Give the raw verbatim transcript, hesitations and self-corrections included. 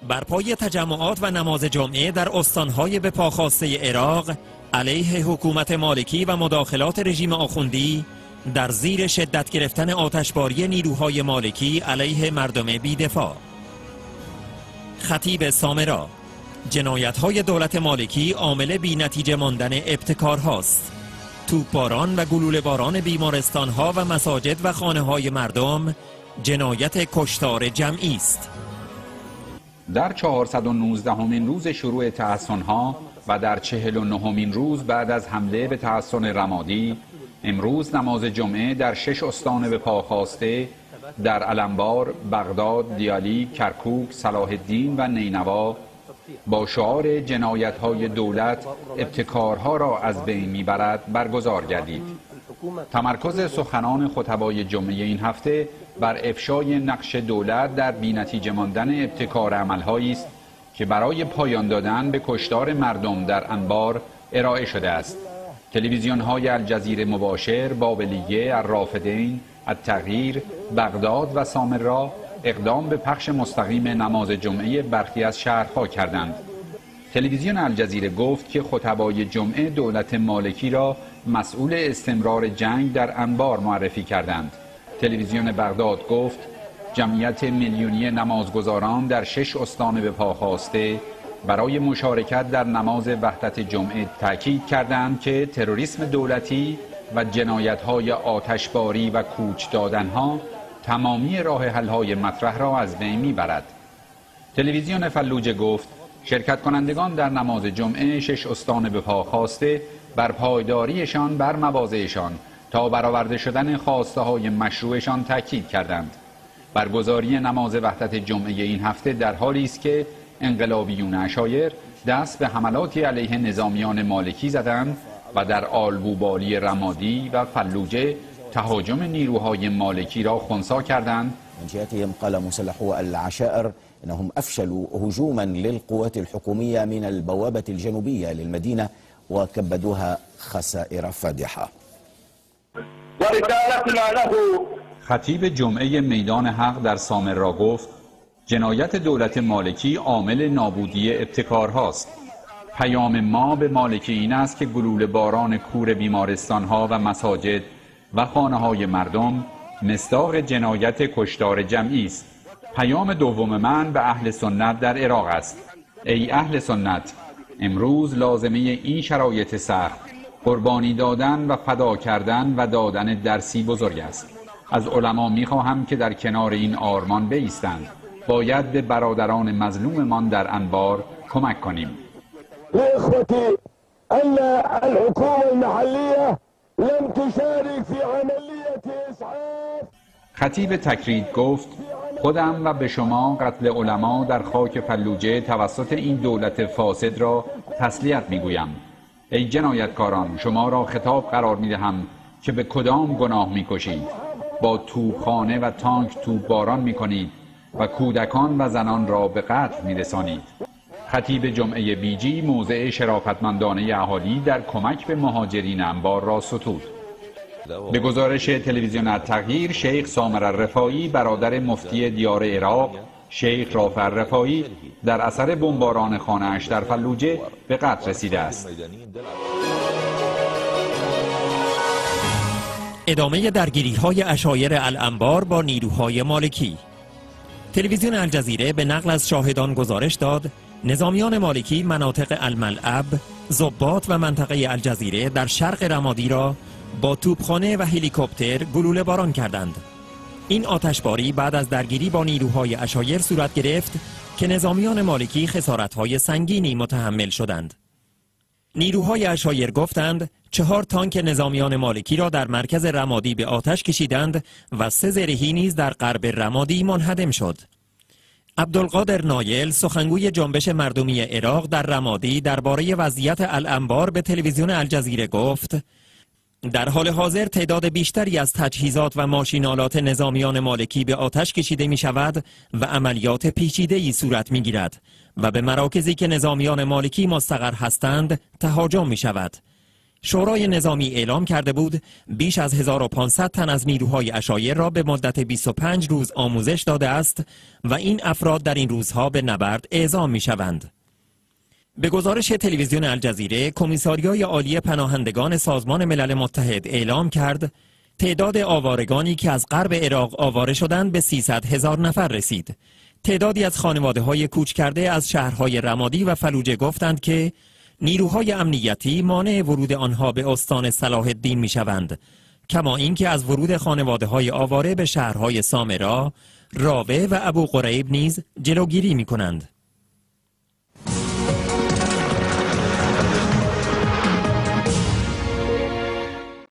برپای تجمعات و نماز جمعه در استانهای به پا خواسته عراق علیه حکومت مالکی و مداخلات رژیم آخوندی در زیر شدت گرفتن آتشباری نیروهای مالکی علیه مردم بی‌دفاع. خطیب سامرا: جنایت‌های دولت مالکی عامل بی‌نتیجه ماندن ابتکارهاست. توپباران و گلوله باران بیمارستان‌ها و مساجد و خانه‌های مردم جنایت کشتار جمعی است. در چهارصد و نوزدهمین روز شروع تحصن‌ها و در چهل و نهمین روز بعد از حمله به تحصن رمادی، امروز نماز جمعه در شش استان به پا خواسته در علمبار، بغداد، دیالی، کرکوک، صلاح الدین و نینوا با شعار جنایت‌های دولت ابتکارها را از بین میبرد برگزار گردید. تمرکز سخنان خطبای جمعه این هفته بر افشای نقش دولت در بی‌نتیجه ماندن ابتکار عملهایی است که برای پایان دادن به کشتار مردم در انبار ارائه شده است. تلویزیون‌های الجزیره مباشر، بابلیه، الرافدین، التغییر، بغداد و سامرا اقدام به پخش مستقیم نماز جمعه برخی از شهرها کردند. تلویزیون الجزیره گفت که خطبای جمعه دولت مالکی را مسئول استمرار جنگ در انبار معرفی کردند. تلویزیون بغداد گفت جمعیت میلیونی نمازگزاران در شش استان به پا خواسته برای مشارکت در نماز وحدت جمعه تاکید کردند که تروریسم دولتی و جنایت‌های آتشباری و کوچ دادنها تمامی راه حل‌های مطرح را از بین می‌برد. تلویزیون فلوجه گفت شرکت کنندگان در نماز جمعه شش استان به پا خواسته بر پایداریشان بر مواضعشان تا برآورده شدن خواسته‌های مشروعشان تاکید کردند. برگزاری نماز وحدت جمعه این هفته در حالی است که انقلابیون عشایر دست به حملاتی علیه نظامیان مالکی زدند و در آلبوبالی رمادی و فلوجه تهاجم نیروهای مالکی را خنثی کردند. من جهتهم قال مسلحو العشائر انهم افشلوا هجوما للقوات الحكوميه من البوابه الجنوبيه للمدينه وكبدوها خسائر فادحه. خطیب جمعه میدان حق در سامرا گفت جنایت دولت مالکی عامل نابودی ابتکارهاست. پیام ما به مالکی این است که گلوله باران کور بیمارستانها و مساجد و خانه های مردم مصداق جنایت کشتار جمعی است. پیام دوم من به اهل سنت در عراق است. ای اهل سنت، امروز لازمه این شرایط سخت قربانی دادن و فدا کردن و دادن درسی بزرگ است. از علما می‌خواهم که در کنار این آرمان بایستند. باید به برادران مظلوممان در انبار کمک کنیم. اخوتي ان الحكومه المحليه لم تشارك في عمليه اسعاف. خطیب تکرید گفت خودم و به شما قتل علما در خاک فلوجه توسط این دولت فاسد را تسلیت میگویم. ای جنایتکاران، شما را خطاب قرار میدهم که به کدام گناه میکشید. با توپخانه و تانک توپباران میکنید و کودکان و زنان را به قتل میرسانید. خطیب جمعه بیجی موضع شرافتمندانه اهالی در کمک به مهاجرین انبار را ستود. به گزارش تلویزیون التغییر، شیخ سامر الرفاعی برادر مفتی دیار عراق شیخ رافع الرفاعی در اثر بمباران خانه‌اش در فلوجه به قتل رسیده است. ادامه درگیری‌های عشایر الانبار با نیروهای مالکی. تلویزیون الجزیره به نقل از شاهدان گزارش داد نظامیان مالکی مناطق الملعب، ضباط و منطقه الجزیره در شرق رمادی را با توپخانه و هلیکوپتر گلوله باران کردند. این آتشباری بعد از درگیری با نیروهای عشایر صورت گرفت که نظامیان مالکی خسارت‌های سنگینی متحمل شدند. نیروهای عشایر گفتند چهار تانک نظامیان مالکی را در مرکز رمادی به آتش کشیدند و سه زرهی نیز در غرب رمادی منهدم شد. عبدالقادر نایل، سخنگوی جنبش مردمی عراق در رمادی، درباره وضعیت الانبار به تلویزیون الجزیره گفت در حال حاضر تعداد بیشتری از تجهیزات و ماشینالات نظامیان مالکی به آتش کشیده می شود و عملیات پیچیده‌ای صورت می گیرد و به مراکزی که نظامیان مالکی مستقر هستند تهاجم می شود. شورای نظامی اعلام کرده بود بیش از هزار و پانصد تن از نیروهای عشایر را به مدت بیست و پنج روز آموزش داده است و این افراد در این روزها به نبرد اعزام می شوند. به گزارش تلویزیون الجزیره، کمیساریای عالی پناهندگان سازمان ملل متحد اعلام کرد تعداد آوارگانی که از غرب عراق آواره شدند به سیصد هزار نفر رسید. تعدادی از خانواده‌های کوچ کرده از شهرهای رمادی و فلوجه گفتند که نیروهای امنیتی مانع ورود آنها به استان صلاح الدین می شوند. کما اینکه از ورود خانواده‌های آواره به شهرهای سامرا، راوه و ابو قریب نیز جلوگیری می کنند.